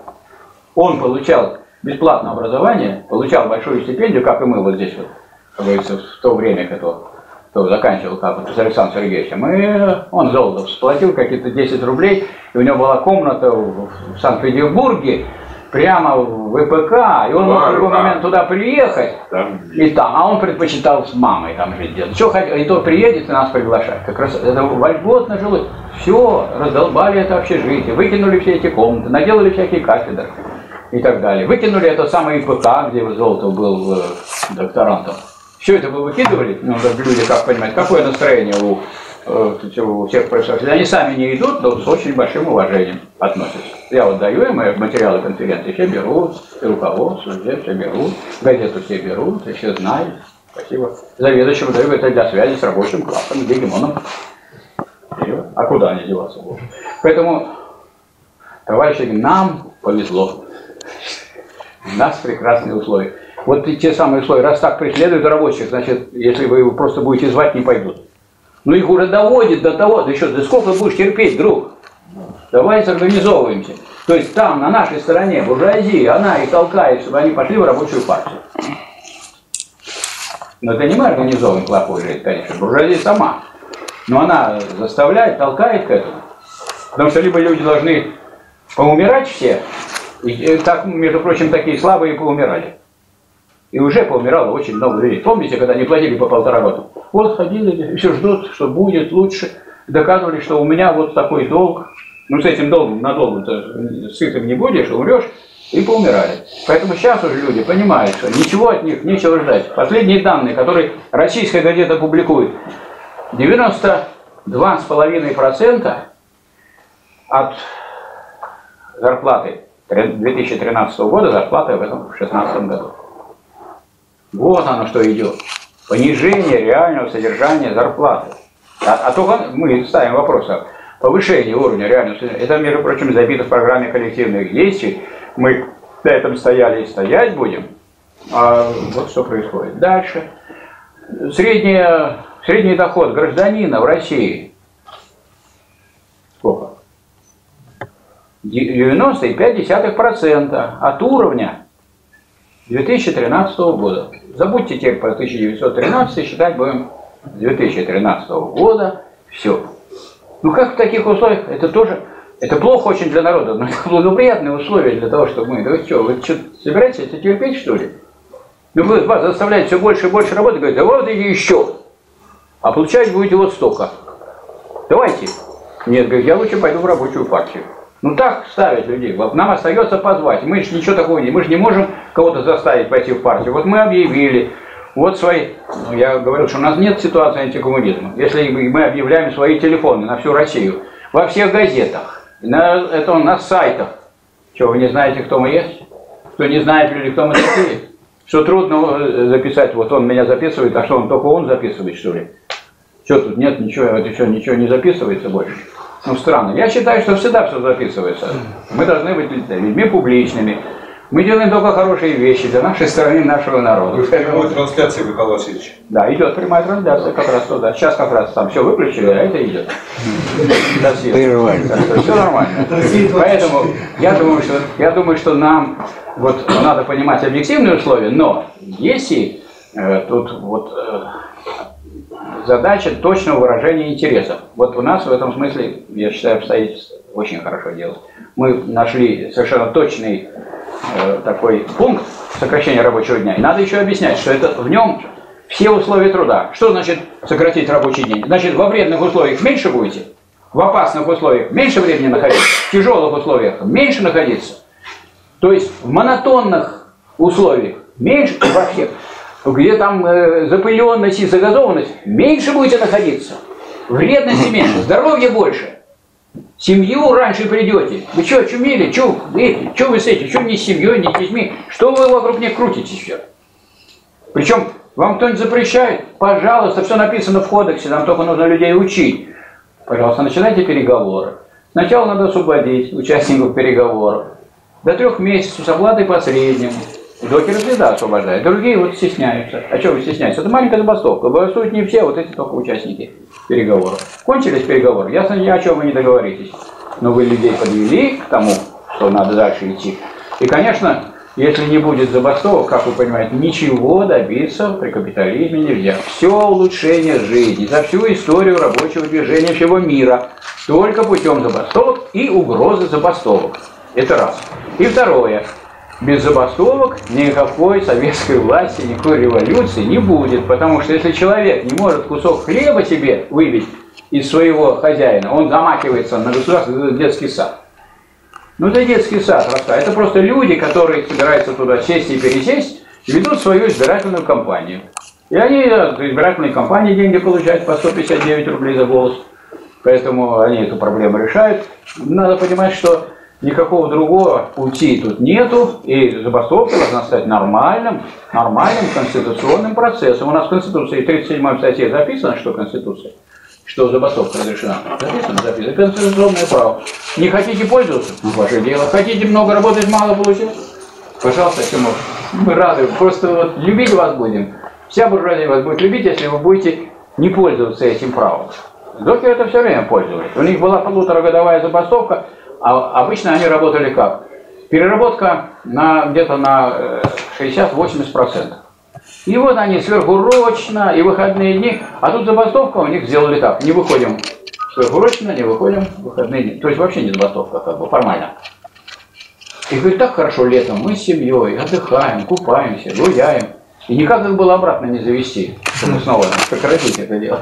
Он получал бесплатное образование, получал большую стипендию, как и мы вот здесь вот, как говорится, в то время, кто, кто заканчивал как вот, с Александром Сергеевичем. И он золото сплатил какие-то десять рублей, и у него была комната в Санкт-Петербурге, прямо в ВПК, и он мог в любой момент туда приехать, Там. и там, а он предпочитал с мамой там жить где-то. Что хотел, и то приедет и нас приглашает. Как раз это вольготно жилось. Все, раздолбали это общежитие, выкинули все эти комнаты, наделали всякие кафедры и так далее. Выкинули это самое ИПК, где Золотов был э, докторантом. Все это вы выкидывали, ну, люди как понимают, какое настроение у, э, у всех профессоров. Они сами не идут, но с очень большим уважением относятся. Я вот даю им материалы конференции, все берут, и руководство, все, все берут, газету все берут, и все знают. Спасибо. Заведующему даю это для связи с рабочим классом, гегемоном. А куда они деваться будут? Поэтому, товарищи, нам повезло. У нас прекрасные условия. Вот те самые условия, раз так преследуют рабочих, значит, если вы его просто будете звать, не пойдут. Но их уже доводит до того, да еще, да сколько будешь терпеть, друг? Давайте организовываемся. То есть там, на нашей стороне, буржуазия, она их толкает, чтобы они пошли в рабочую партию. Но это не мы организовываем плохую жизнь, конечно, буржуазия сама. Но она заставляет, толкает к этому. Потому что либо люди должны поумирать все, и так, между прочим, такие слабые поумирали. И уже поумирало очень много людей. Помните, когда не платили по полтора года? Вот ходили, все ждут, что будет лучше. Доказывали, что у меня вот такой долг. Ну, с этим долгом надолго-то сытым не будешь, умрешь. И поумирали. Поэтому сейчас уже люди понимают, что ничего от них нечего ждать. Последние данные, которые российская газета публикует. девяносто два с половиной процента от зарплаты две тысячи тринадцатого года, зарплата в этом в две тысячи шестнадцатом году. Вот оно что идет. Понижение реального содержания зарплаты. А, а только мы ставим вопрос о повышении уровня реального содержания. Это, между прочим, забито в программе коллективных действий. Мы на этом стояли и стоять будем. А вот что происходит. Дальше. Средняя, средний доход гражданина в России. Сколько? девяносто и пять десятых процента от уровня две тысячи тринадцатого года. Забудьте теперь про тысяча девятьсот тринадцатый, считать будем с две тысячи тринадцатого года. Все. Ну как в таких условиях? Это тоже, это плохо очень для народа, но это благоприятные условия для того, чтобы мы... Да вы что, вы что, собираетесь это терпеть, что ли? Ну вы вас заставляете все больше и больше работать, говорите, да вот и еще. А получать будете вот столько. Давайте. Нет, говорит, я лучше пойду в рабочую партию. Ну так ставят людей. Нам остается позвать. Мы же ничего такого не. Мы же не можем кого-то заставить пойти в партию. Вот мы объявили. Вот свои. Ну, я говорю, что у нас нет ситуации антикоммунизма. Если мы объявляем свои телефоны на всю Россию, во всех газетах, на, это, на сайтах. Что, вы не знаете, кто мы есть? Кто не знает люди, кто мы такие? Что трудно записать, вот он меня записывает, а что он только он записывает, что ли? Что тут нет, ничего, это что, ничего не записывается больше? Ну, странно. Я считаю, что всегда все записывается. Мы должны быть людьми публичными. Мы делаем только хорошие вещи для нашей страны, нашего народа. Вы в прямой трансляции, Михаил Васильевич. Да, идет прямая трансляция как раз туда. Сейчас как раз там все выключили, а это идет. Все нормально. Поэтому я думаю, что, я думаю, что нам вот, надо понимать объективные условия, но если э, тут вот... Э, задача точного выражения интересов. Вот у нас в этом смысле, я считаю, обстоит очень хорошо дело. Мы нашли совершенно точный э, такой пункт сокращения рабочего дня. И надо еще объяснять, что это в нем все условия труда. Что значит сократить рабочий день? Значит, во вредных условиях меньше будете, в опасных условиях меньше времени находиться, в тяжелых условиях меньше находиться. То есть в монотонных условиях меньше вообще. Где там э, запыленность и загазованность, меньше будете находиться. Вредности меньше, здоровья больше. Семью раньше придете. Вы что, очумели? Что вы, что вы с этим? Что не с семьей, не с детьми? Что вы вокруг них крутитесь все? Причем вам кто-нибудь запрещает? Пожалуйста, все написано в кодексе, нам только нужно людей учить. Пожалуйста, начинайте переговоры. Сначала надо освободить участников переговоров. До трех месяцев с оплатой по среднему. Докеры всегда освобождают, другие вот стесняются. А что вы стесняетесь? Это маленькая забастовка. Голосуют не все, вот эти только участники переговоров. Кончились переговоры, ясно, ни о чем вы не договоритесь. Но вы людей подвели к тому, что надо дальше идти. И, конечно, если не будет забастовок, как вы понимаете, ничего добиться при капитализме нельзя. Все улучшение жизни за всю историю рабочего движения всего мира только путем забастовок и угрозы забастовок. Это раз. И второе. Без забастовок никакой советской власти, никакой революции не будет. Потому что если человек не может кусок хлеба себе выбить из своего хозяина, он замахивается на государственный детский сад. Ну это детский сад, это просто люди, которые собираются туда сесть и пересесть, ведут свою избирательную кампанию. И они от избирательной кампании деньги получают по сто пятьдесят девять рублей за голос. Поэтому они эту проблему решают. Надо понимать, что никакого другого пути тут нету, и забастовка должна стать нормальным, нормальным конституционным процессом. У нас в Конституции тридцать седьмой статье записано, что Конституция, что забастовка разрешена. Записано, записано. Конституционное право. Не хотите пользоваться? Ваше дело. Хотите много работать, мало получать? Пожалуйста, Тимур. Мы рады. Просто вот любить вас будем. Вся буржуазия вас будет любить, если вы будете не пользоваться этим правом. Докеры это все время пользовались. У них была полуторагодовая забастовка, а обычно они работали как? Переработка на где-то на шестьдесят-восемьдесят процентов. И вот они сверхурочно, и выходные дни. А тут забастовка у них сделали так. Не выходим сверхурочно, не выходим в выходные дни. То есть вообще не забастовка, как бы формально. И говорит, так хорошо летом, мы с семьей отдыхаем, купаемся, гуляем. И никак их было обратно не завести, чтобы снова прекратить это дело.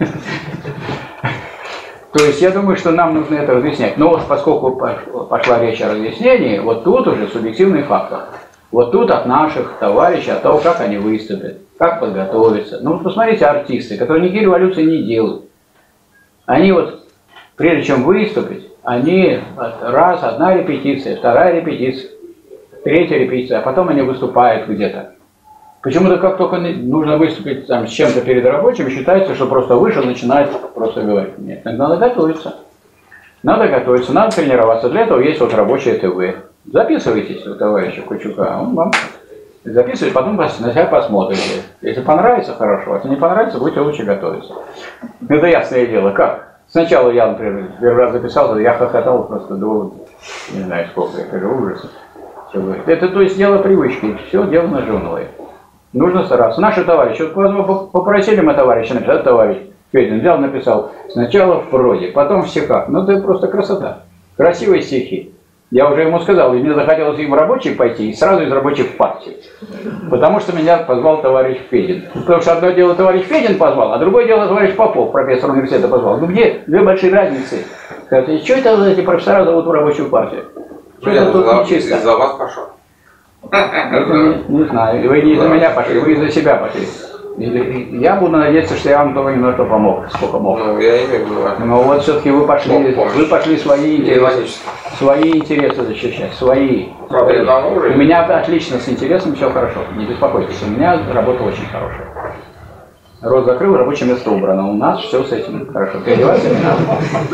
То есть я думаю, что нам нужно это разъяснять. Но вот поскольку пошла речь о разъяснении, вот тут уже субъективный фактор. Вот тут от наших товарищей, от того, как они выступят, как подготовиться. Ну вот посмотрите, артисты, которые никакие революции не делают. Они вот, прежде чем выступить, они раз, одна репетиция, вторая репетиция, третья репетиция, а потом они выступают где-то. Почему-то как только нужно выступить там, с чем-то перед рабочим, считается, что просто вышел, начинает просто говорить. Нет, надо готовиться. Надо готовиться, надо тренироваться. Для этого есть вот рабочее ТВ. Записывайтесь у товарища Кучука, он вам записывает, потом на себя посмотрите. Если понравится, хорошо, если не понравится, будете лучше готовиться. Это ясное дело. Как? Сначала я, например, первый раз записался, я хохотал просто до, не знаю сколько, это же ужас. Это то есть дело привычки, все дело наживное. Нужно стараться. Наши товарищи, вот попросили мы товарища написать, товарищ Федин взял, написал сначала в прозе, потом в стихах. Ну это просто красота. Красивые стихи. Я уже ему сказал, и мне захотелось и в рабочих пойти, и сразу из рабочих в партию. Потому что меня позвал товарищ Федин. Потому что одно дело товарищ Федин позвал, а другое дело товарищ Попов, профессор университета, позвал. Ну где? Две большие разницы. Скажите, что это эти профессора зовут в рабочую партию? Что это тут нечисто? За вас пошел. Это не, не знаю. Вы не из-за меня пошли, вы из-за себя пошли. Я буду надеяться, что я вам тоже немножко помог, сколько мог. Ну, я имею в виду. Но вот все-таки вы пошли, вы пошли свои интересы, свои интересы защищать, свои. У меня отлично с интересом, все хорошо, не беспокойтесь, у меня работа очень хорошая. Рот закрыл, рабочее место убрано, у нас все с этим хорошо. Переодеваться не надо.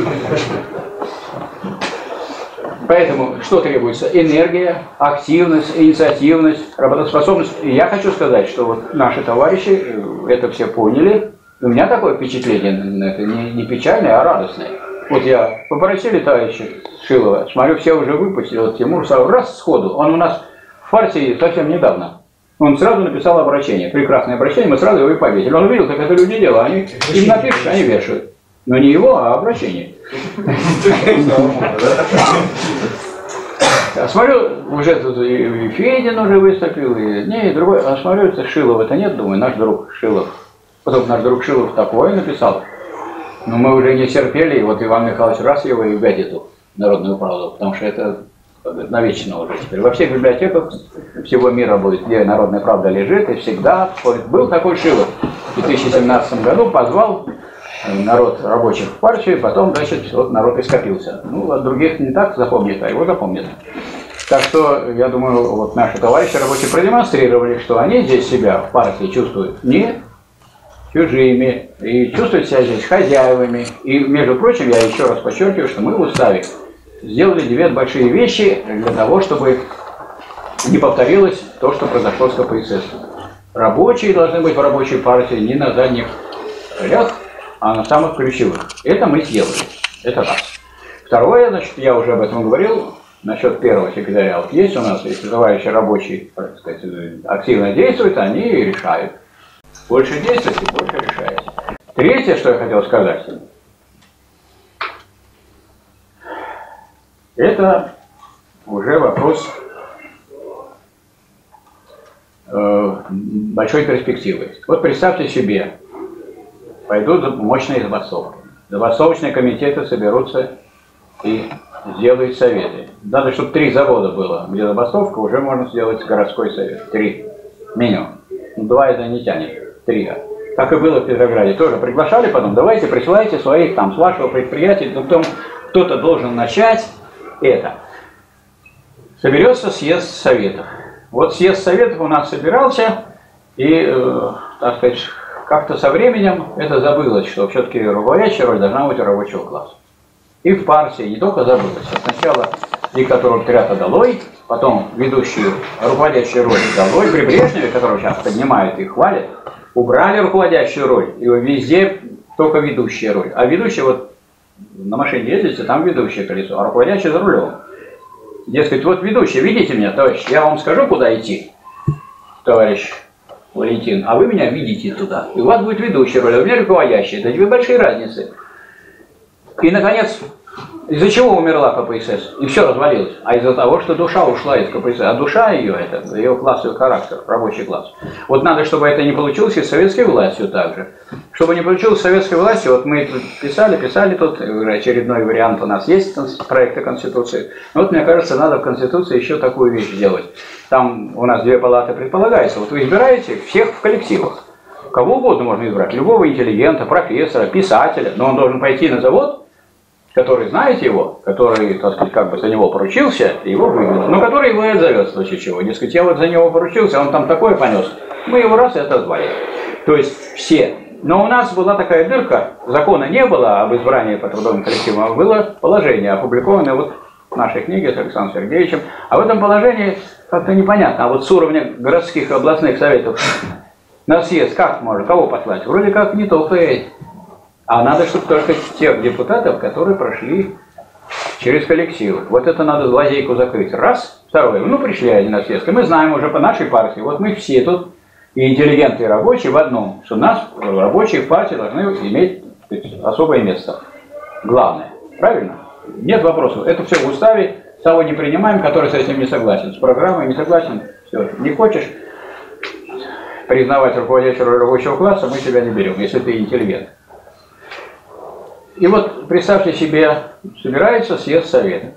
Поэтому что требуется? Энергия, активность, инициативность, работоспособность. И я хочу сказать, что вот наши товарищи это все поняли. У меня такое впечатление, это не, не печальное, а радостное. Вот я попросили товарища Шилова, смотрю, все уже выпустили, вот Тимур сразу раз сходу. Он у нас в партии совсем недавно. Он сразу написал обращение, прекрасное обращение, мы сразу его и повесили. Он увидел, как это люди делают, они им напишут, они вешают. Но не его, а обращение. А смотрю, уже тут и Федин уже выступил, и не, и другой. А смотрю, это Шилова-то нет, думаю, наш друг Шилов. Потом наш друг Шилов такое написал. Но мы уже не терпели, и вот Иван Михайлович раз его и в эту народную правду, потому что это навечно уже теперь. Во всех библиотеках всего мира будет, где народная правда лежит, и всегда был такой Шилов. В две тысячи семнадцатом году позвал народ рабочих в партию, потом, значит, вот народ и скопился. Ну, от других не так запомнит, а его запомнит. Так что, я думаю, вот наши товарищи рабочие продемонстрировали, что они здесь себя в партии чувствуют не чужими, и чувствуют себя здесь хозяевами. И, между прочим, я еще раз подчеркиваю, что мы в уставе сделали две большие вещи для того, чтобы не повторилось то, что произошло с ка пэ эс эс. Рабочие должны быть в рабочей партии не на задних рядах, а на самых ключевых. Это мы сделали. Это раз. Второе, значит, я уже об этом говорил, насчет первого секретаря. Вот есть у нас, если товарищи рабочие, так сказать, активно действуют, они решают. Больше действуйте, больше решаете. Третье, что я хотел сказать, это уже вопрос э, большой перспективы. Вот представьте себе, пойдут мощные забастовки. Забастовочные комитеты соберутся и сделают советы. Надо, чтобы три завода было, где забастовка, уже можно сделать городской совет. Три. Минимум. Два это не тянет. Три. Как и было в Петрограде. Тоже приглашали потом. Давайте присылайте своих там, с вашего предприятия. Потом кто-то должен начать это. Соберется съезд советов. Вот съезд советов у нас собирался. И, э, так сказать, как-то со временем это забылось, что все-таки руководящая роль должна быть у рабочего класса. И в партии не только забылось. Сначала диктатуру трята долой, потом ведущую, руководящую роль долой. При Брежневе, которого сейчас поднимают и хвалят, убрали руководящую роль. И везде только ведущая роль. А ведущая, вот на машине ездите, там ведущее колесо, а руководящая за рулем. Дескать, вот ведущий, видите меня, товарищ, я вам скажу, куда идти, товарищ Валентин, а вы меня видите туда. И у вас будет ведущая роль, а у меня руководящая. Это две большие разницы. И, наконец, из-за чего умерла ка пэ эс эс? И все развалилось. А из-за того, что душа ушла из ка пэ эс эс. А душа ее, это ее классовый характер, рабочий класс. Вот надо, чтобы это не получилось и с советской властью также. Чтобы не получилось с советской властью, вот мы тут писали, писали тут, очередной вариант у нас есть проекта Конституции. Вот, мне кажется, надо в Конституции еще такую вещь сделать. Там у нас две палаты предполагается. Вот вы избираете всех в коллективах. Кого угодно можно избрать. Любого интеллигента, профессора, писателя. Но он должен пойти на завод, который, знаете его, который, так сказать, как бы за него поручился, его выгнать, но который его и отзовет в случае чего. Дескать, я вот за него поручился, он там такое понес. Мы его раз и отозвали. То есть все. Но у нас была такая дырка, закона не было об избрании по трудовым коллективам, а было положение, опубликованное вот в нашей книге с Александром Сергеевичем. А в этом положении как-то непонятно. А вот с уровня городских и областных советов на съезд как можно, кого послать? Вроде как не только эти. А надо, чтобы только тех депутатов, которые прошли через коллективы. Вот это надо лазейку закрыть. Раз. Второе. Ну, пришли они на съезд. И мы знаем уже по нашей партии, вот мы все тут, и интеллигенты, и рабочие в одном, что нас, рабочие в партии, должны иметь, так сказать, особое место. Главное. Правильно? Нет вопросов. Это все в уставе. Того не принимаем, который с этим не согласен. С программой не согласен. Все. Не хочешь признавать руководящую роль рабочего класса, мы тебя не берем, если ты интеллигент. И вот представьте себе, собирается съезд совета.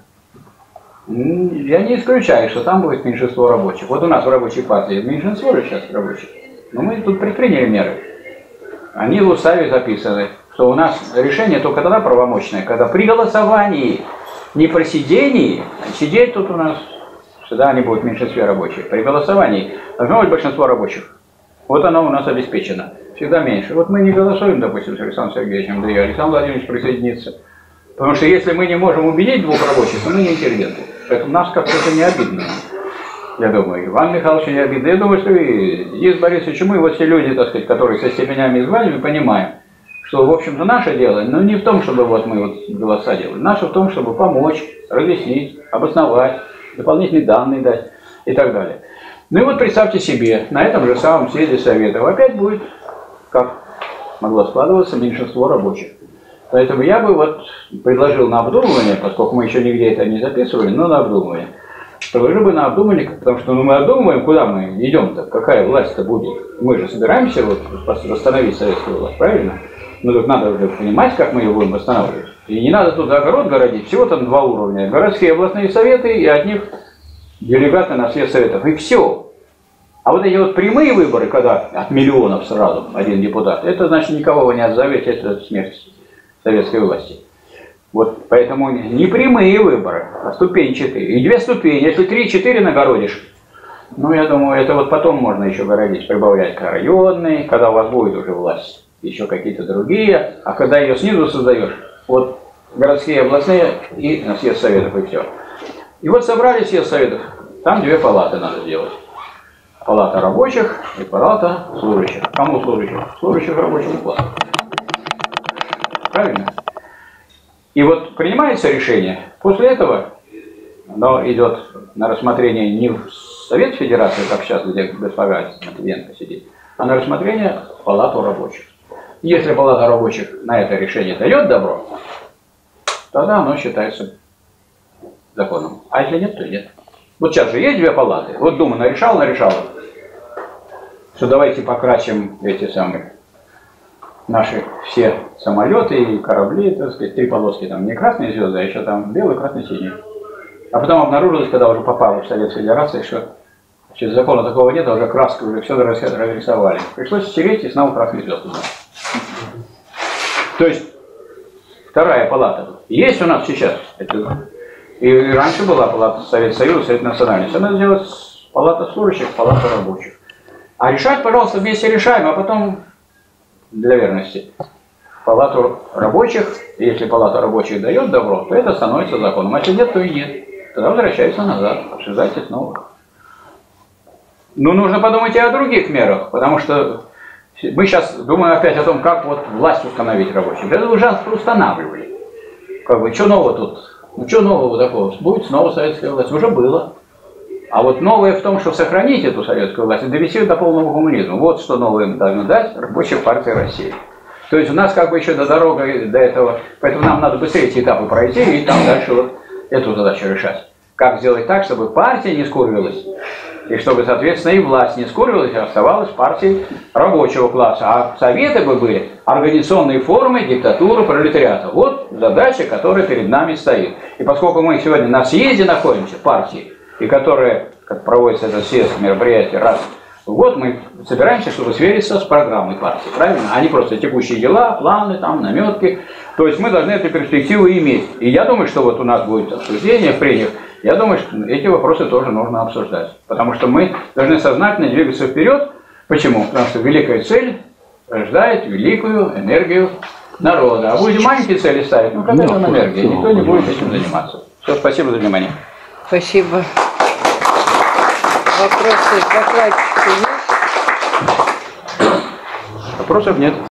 Я не исключаю, что там будет меньшинство рабочих. Вот у нас в рабочей партии меньшинство же сейчас рабочих. Но мы тут предприняли меры. Они в уставе записаны, что у нас решение только тогда правомочное, когда при голосовании, не при сидении, сидеть тут у нас, всегда они будут в меньшинстве рабочих. При голосовании должно быть большинство рабочих. Вот оно у нас обеспечено. Всегда меньше. Вот мы не голосуем, допустим, с Александром Сергеевичем, да и Александр Владимирович присоединится. Потому что если мы не можем убедить двух рабочих, то мы не интеллигенты. Поэтому нас как-то это не обидно. Я думаю, Иван Михайлович не обидно. Я думаю, что и Денис Борисович, мы вот все люди, так сказать, которые со степенями и званиями, понимаем, что, в общем-то, наше дело, но не в том, чтобы вот мы вот голоса делали. Наше в том, чтобы помочь, разъяснить, обосновать, дополнительные данные дать и так далее. Ну и вот представьте себе, на этом же самом съезде Советов опять будет, как могло складываться, меньшинство рабочих. Поэтому я бы вот предложил на обдумывание, поскольку мы еще нигде это не записывали, но на обдумывание. Предложил бы на обдумывание, потому что ну, мы обдумываем, куда мы идем-то, какая власть-то будет. Мы же собираемся вот восстановить советскую власть, правильно? Но тут надо уже понимать, как мы ее будем восстанавливать. И не надо тут огород городить, всего там два уровня. Городские областные советы и от них делегаты на съезд советов. И все. А вот эти вот прямые выборы, когда от миллионов сразу один депутат, это значит никого вы не отзовете, это смерть советской власти. Вот поэтому не прямые выборы, а ступенчатые. И две ступени. Если три-четыре нагородишь, ну я думаю, это вот потом можно еще городить, прибавлять к районной, когда у вас будет уже власть, еще какие-то другие. А когда ее снизу создаешь, вот городские, областные и на съезд советов и все. И вот собрали съезд советов, там две палаты надо сделать. Палата рабочих и палата служащих. Кому служащих? Служащих рабочему классу. Правильно? И вот принимается решение. После этого оно идет на рассмотрение не в Совет Федерации, как сейчас, где госпожа Матвиенко сидит, а на рассмотрение в Палату рабочих. Если Палата рабочих на это решение дает добро, тогда оно считается законом. А если нет, то нет. Вот сейчас же есть две палаты. Вот Дума нарешала, нарешала, что давайте покрасим эти самые наши все самолеты и корабли, так сказать, три полоски, там не красные звезды, а еще там белый, красный, синий. А потом обнаружилось, когда уже попало в Советскую Федерацию, что значит, закона такого нет, а уже краской уже все разрисовали. Пришлось стереть и снова красные звезды. То есть вторая палата есть у нас сейчас. Это, и раньше была палата Советского Союза, Совет Национальности. Надо сделать палата служащих, палата рабочих. А решать, пожалуйста, вместе решаем, а потом для верности палату рабочих, если палата рабочих дает добро, то это становится законом. А если нет, то и нет. Тогда возвращается назад, обсуждайте снова. Ну, нужно подумать и о других мерах, потому что мы сейчас думаем опять о том, как вот власть установить рабочих. Это уже устанавливали. Как бы, что нового тут? Ну, что нового такого? Будет снова советская власть. Уже было. А вот новое в том, что сохранить эту советскую власть и довести до полного коммунизма. Вот что новое им должно дать Рабочая партия России. То есть у нас как бы еще до дороги до этого, поэтому нам надо быстрее эти этапы пройти и там дальше вот эту задачу решать. Как сделать так, чтобы партия не скурвилась, и чтобы, соответственно, и власть не скурвилась, а оставалась партией рабочего класса. А советы бы были организационные формы диктатуры пролетариата. Вот задача, которая перед нами стоит. И поскольку мы сегодня на съезде находимся, партии, и которая, как проводится этот съезд, мероприятие раз в год, мы собираемся, чтобы свериться с программой партии, правильно? А не просто текущие дела, планы, там, наметки. То есть мы должны эту перспективу иметь. И я думаю, что вот у нас будет обсуждение, прений. Я думаю, что эти вопросы тоже нужно обсуждать. Потому что мы должны сознательно двигаться вперед. Почему? Потому что великая цель рождает великую энергию народа. А будем маленькие цели ставить, ну какая там энергия? Никто не будет этим заниматься. Все, спасибо за внимание. Спасибо. Вопросы к докладчику есть? Вопросов нет.